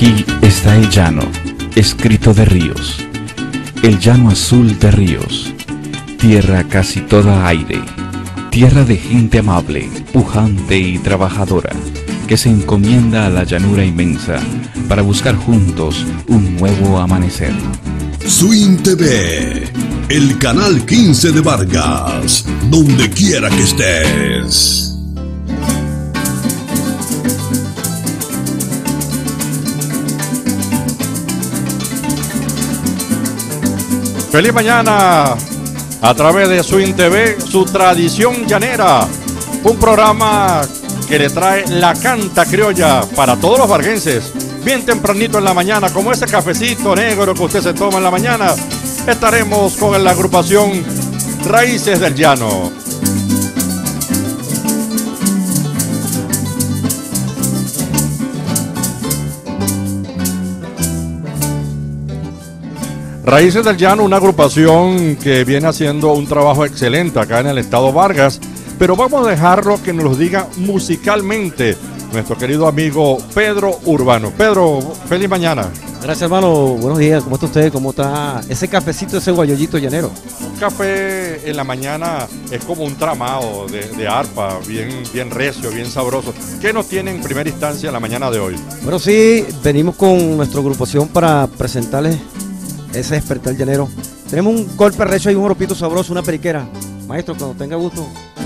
Aquí está el llano, escrito de ríos, el llano azul de ríos, tierra casi toda aire, tierra de gente amable, pujante y trabajadora, que se encomienda a la llanura inmensa para buscar juntos un nuevo amanecer. Swing TV, el canal 15 de Vargas, donde quiera que estés. Feliz mañana a través de Swing TV, su tradición llanera, un programa que le trae la canta criolla para todos los varguenses. Bien tempranito en la mañana, como ese cafecito negro que usted se toma en la mañana, estaremos con la agrupación Raíces del Llano. Raíces del Llano, una agrupación que viene haciendo un trabajo excelente acá en el estado Vargas, pero vamos a dejarlo que nos lo diga musicalmente nuestro querido amigo Pedro Urbano. Pedro, feliz mañana. Gracias, hermano. Buenos días. ¿Cómo está usted? ¿Cómo está ese cafecito, ese guayollito llanero? Un café en la mañana es como un tramado de arpa, bien recio, bien sabroso. ¿Qué nos tiene en primera instancia en la mañana de hoy? Bueno, sí, venimos con nuestra agrupación para presentarles ese despertar llanero. Tenemos un golpe recho y un joropito sabroso, una periquera. Maestro, cuando tenga gusto.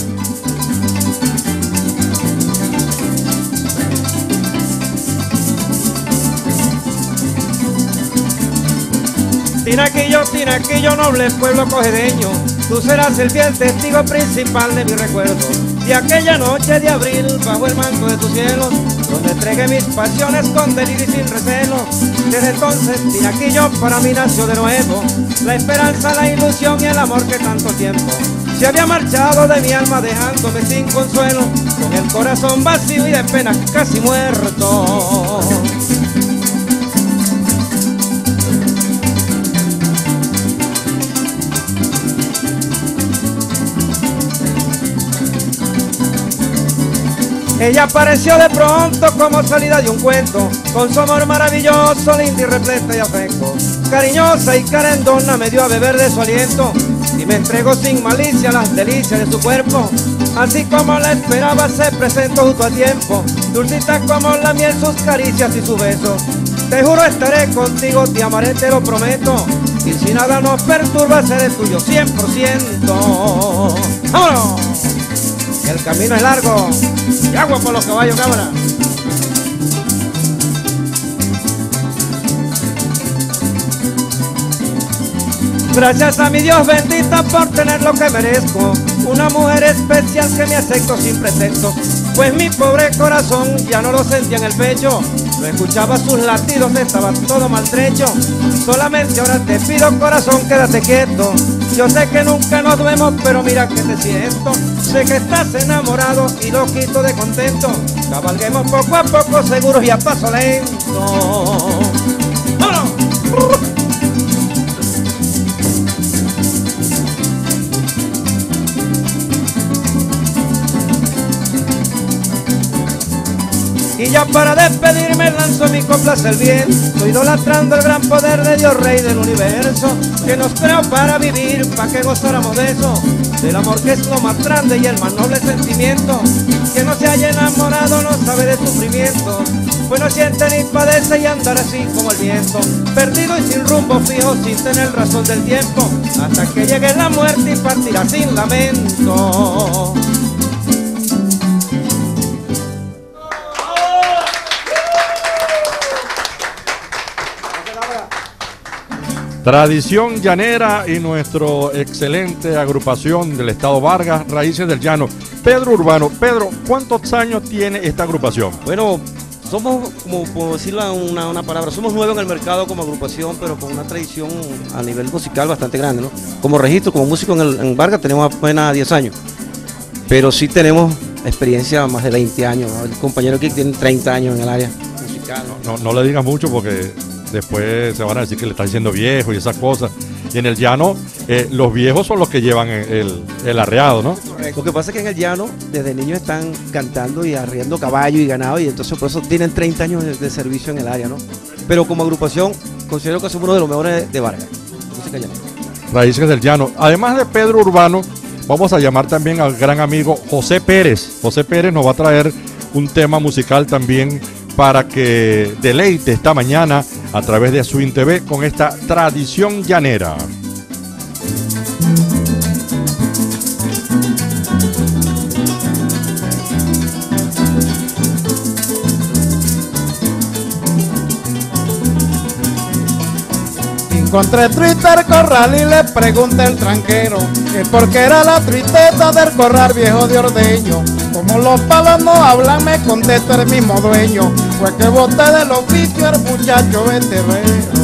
Tinaquillo, noble pueblo cojedeño, tú serás el fiel testigo principal de mi recuerdo, de aquella noche de abril bajo el manto de tus cielos, donde entregué mis pasiones con delirio y sin recelo. Desde entonces, Tinaquillo, para mí nació de nuevo la esperanza, la ilusión y el amor que tanto tiempo se había marchado de mi alma, dejándome sin consuelo, con el corazón vacío y de pena casi muerto. Ella apareció de pronto como salida de un cuento, con su amor maravilloso, linda y repleta de afecto. Cariñosa y querendona me dio a beber de su aliento y me entregó sin malicia las delicias de su cuerpo. Así como la esperaba se presentó justo a tiempo, dulcita como la miel sus caricias y sus besos. Te juro estaré contigo, te amaré, te lo prometo, y si nada nos perturba seré tuyo 100%. ¡Vámonos! El camino es largo y agua por los caballos, cámara. Gracias a mi Dios bendita por tener lo que merezco, una mujer especial que me acepto sin pretexto, pues mi pobre corazón ya no lo sentía en el pecho, no escuchaba sus latidos, estaba todo maltrecho. Solamente ahora te pido, corazón, quédate quieto. Yo sé que nunca nos vemos, pero mira que te siento. Sé que estás enamorado y loquito de contento. Cabalguemos poco a poco, seguros y a paso lento. ¡Vámonos! Y ya para despedirme lanzo mi copla hacia el bien, estoy idolatrando el gran poder de Dios, Rey del universo, que nos creó para vivir, para que gozáramos de eso, del amor que es lo más grande y el más noble sentimiento. Que no se haya enamorado no sabe de sufrimiento, pues no siente ni padece y andar así como el viento, perdido y sin rumbo fijo, sin tener razón del tiempo, hasta que llegue la muerte y partirá sin lamento. Tradición llanera y nuestro excelente agrupación del estado Vargas, Raíces del Llano. Pedro Urbano. Pedro, ¿cuántos años tiene esta agrupación? Bueno, somos, como por decirlo una palabra, somos nuevos en el mercado como agrupación, pero con una tradición a nivel musical bastante grande, ¿no? Como registro, como músico en Vargas tenemos apenas 10 años, pero sí tenemos experiencia más de 20 años, ¿no? El compañero aquí tiene 30 años en el área musical. No le digas mucho porque después se van a decir que le está diciendo viejo y esas cosas. Y en el llano, los viejos son los que llevan el arreado, ¿no? Lo que pasa es que en el llano, desde niños están cantando y arriendo caballo y ganado, y entonces por eso tienen 30 años de servicio en el área, ¿no? Pero como agrupación, considero que somos uno de los mejores de Vargas, música llanera. Raíces del Llano. Además de Pedro Urbano, vamos a llamar también al gran amigo José Pérez. José Pérez nos va a traer un tema musical también para que deleite esta mañana a través de Swing TV con esta tradición llanera. Encontré Twitter corral y le pregunté al tranquero que por qué era la tristeza del corral viejo de ordeño. Como los palos no hablan, me contesta el mismo dueño, fue que boté del oficio el muchacho becerrero.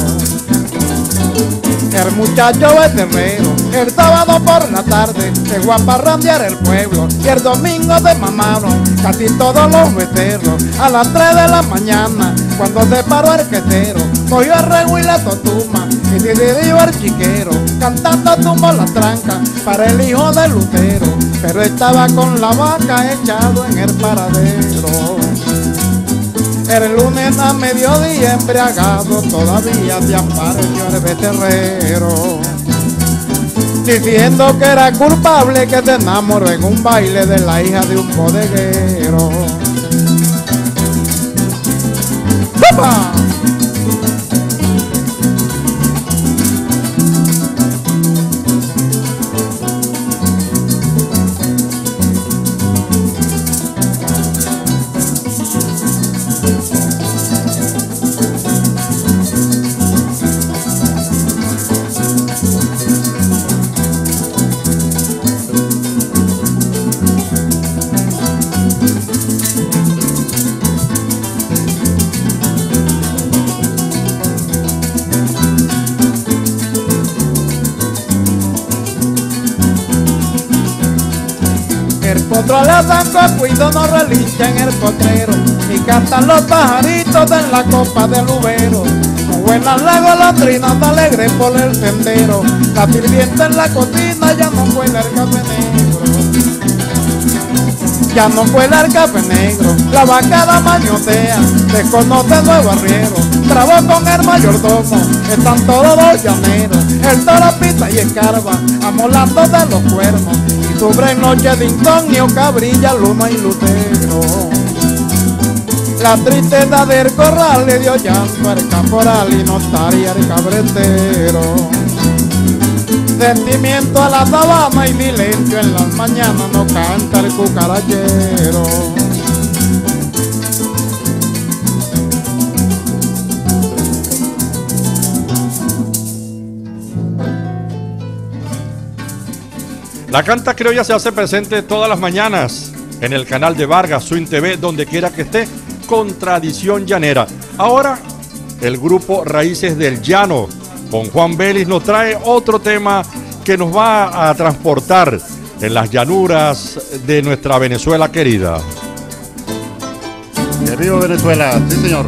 El muchacho becerrero, el sábado por la tarde llegó a parrandear el pueblo y el domingo se mamaron casi todos los becerros. A las 3 de la mañana, cuando se paró el quesero, cogió el rego y la totuma y dirigió el chiquero, cantando tumbó la tranca para el hijo de Lutero, pero estaba con la vaca echado en el paradero. El lunes a mediodía embriagado todavía se apareció el becerrero, diciendo que era culpable que se enamoró en un baile de la hija de un bodeguero. ¡Opa! Potro le zanco cuido no relincha en el potrero, y cantan los pajaritos en la copa del ubero. Con buenas las golondrinas alegres por el sendero, la sirvienta en la cocina ya no cuela el café negro. Ya no cuela el café negro, la vaca la mañotea, desconoce nuevo arriero. Trabó con el mayordomo, están todos los llaneros. El toro pisa y escarba, amolando de los cuernos. Sobre noche de insomnio cabrilla, luna y lutero. La tristeza del corral le dio llanto al caporal y notaria al cabretero. Sentimiento a la sabana y silencio en las mañanas no canta el cucarachero. La canta criolla se hace presente todas las mañanas en el canal de Vargas, Swing TV, donde quiera que esté, con tradición llanera. Ahora, el grupo Raíces del Llano, con Juan Vélez, nos trae otro tema que nos va a transportar en las llanuras de nuestra Venezuela querida. ¡Que viva Venezuela! Sí, señor.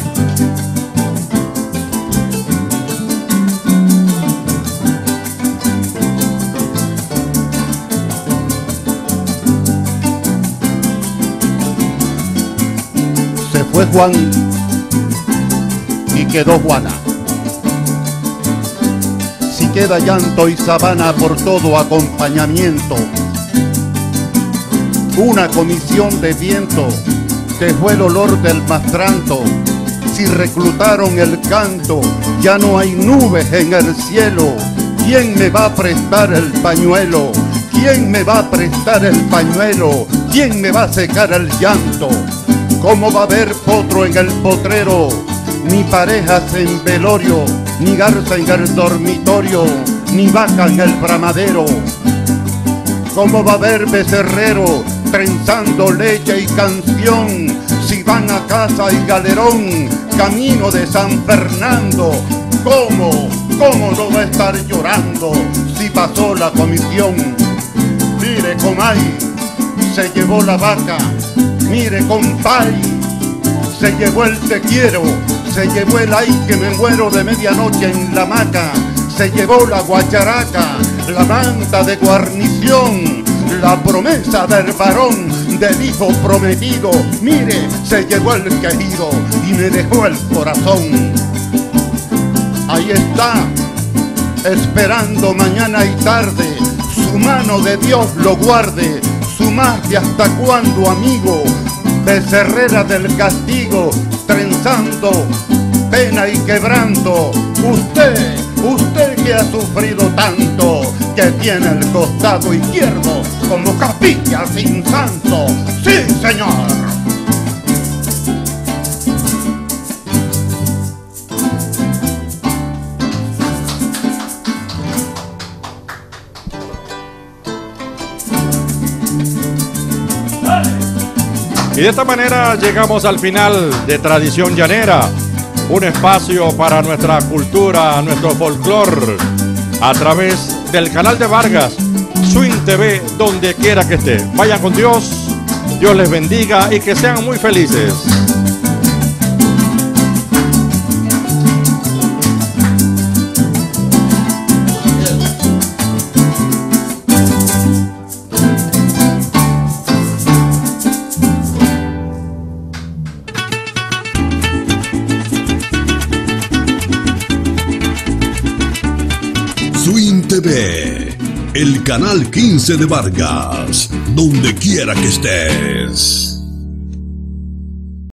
Fue Juan y quedó Juana. Si queda llanto y sabana por todo acompañamiento, una comisión de viento dejó el olor del mastranto. Si reclutaron el canto, ya no hay nubes en el cielo. ¿Quién me va a prestar el pañuelo? ¿Quién me va a prestar el pañuelo? ¿Quién me va a secar el llanto? ¿Cómo va a haber potro en el potrero? Ni parejas en velorio, ni garza en el dormitorio, ni vaca en el bramadero. ¿Cómo va a haber becerrero trenzando leche y canción? Si van a casa y galerón, camino de San Fernando. ¿Cómo no va a estar llorando si pasó la comisión? Mire, comay, se llevó la vaca. Mire, compay, se llevó el te quiero, Se llevó el ay que me muero de medianoche en la hamaca. Se llevó la guacharaca, la manta de guarnición, la promesa del varón, del hijo prometido. Mire, se llevó el querido y me dejó el corazón. Ahí está, esperando mañana y tarde, su mano de Dios lo guarde. Su más de hasta cuándo, amigo, becerrera del castigo, trenzando pena y quebrando. Usted que ha sufrido tanto, que tiene el costado izquierdo como capilla sin santo. ¡Sí, señor! Y de esta manera llegamos al final de Tradición Llanera, un espacio para nuestra cultura, nuestro folclor, a través del canal de Vargas, Swing TV, donde quiera que esté. Vayan con Dios, Dios les bendiga y que sean muy felices. Swing TV, el canal 15 de Vargas, donde quiera que estés.